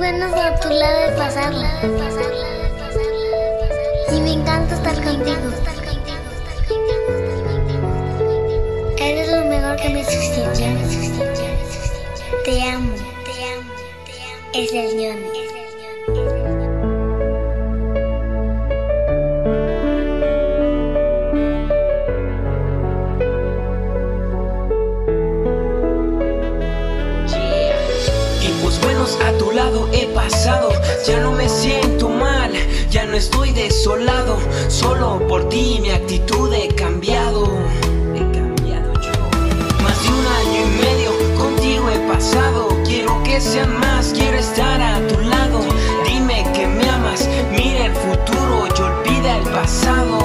bueno a tu lado de pasarla. Y me encanta estar contigo. Eres lo mejor que me existió. Te amo. Es el Johnny. A tu lado he pasado, ya no me siento mal, ya no estoy desolado. Solo por ti mi actitud he cambiado yo. Más de 1 año y medio contigo he pasado. Quiero que sean más, quiero estar a tu lado. Dime que me amas, mira el futuro y olvida el pasado.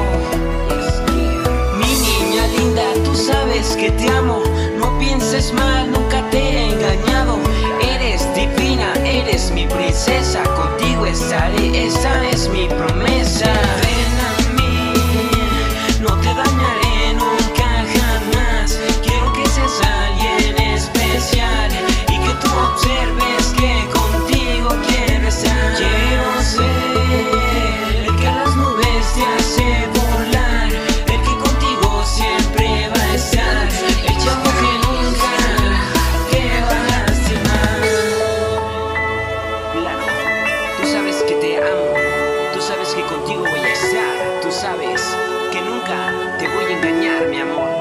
Mi niña linda, tú sabes que te amo. No pienses mal, nunca te he engañado. Eres divina, eres mi princesa. Contigo estaré, esa es mi promesa. Ven a mí, no te dañaré nunca jamás. Quiero que seas alguien especial y que tú observes que contigo quiero estar. Quiero ser el que a las nubes te hace volar, el que contigo siempre va a estar, el chavo que nunca te va a lastimar. Claro, tú sabes que te amo, tú sabes que contigo voy a estar, tú sabes que nunca te voy a engañar, mi amor.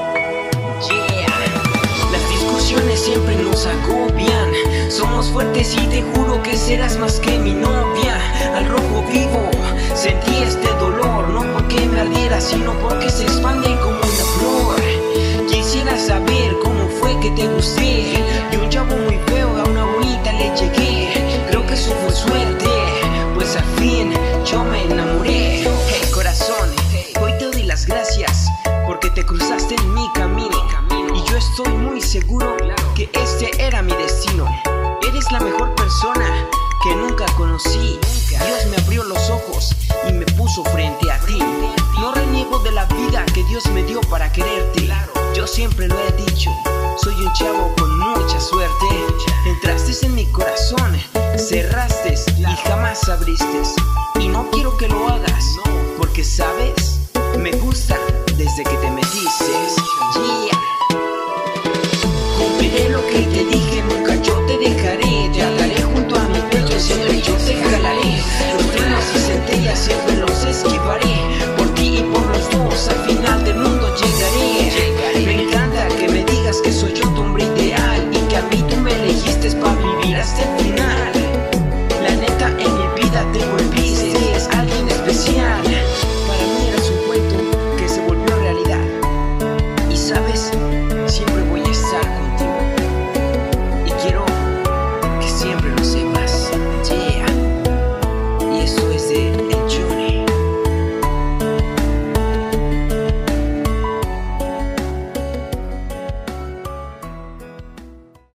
Las discusiones siempre nos agobian. Somos fuertes y te juro que serás más que mi novia. Al rojo vivo sentí este dolor, no porque me ardiera, sino porque se expande como una flor. Quisiera saber cómo fue que te gusté. De un chavo muy feo a una bonita le llegué. Creo que eso fue suerte, pues al fin yo me enamoré. Hey corazón, hoy te doy las gracias porque te cruzaste en mi camino. Y yo estoy muy seguro que este era mi destino. Eres la mejor persona que nunca conocí. Dios me abrió los ojos y me puso frente a ti. No reniego de la vida que Dios me dio para quererte. Yo siempre lo he dicho, soy un chavo con mucha suerte. Entraste en mi corazón, cerraste y jamás abriste. Y no quiero que lo hagas, porque sabes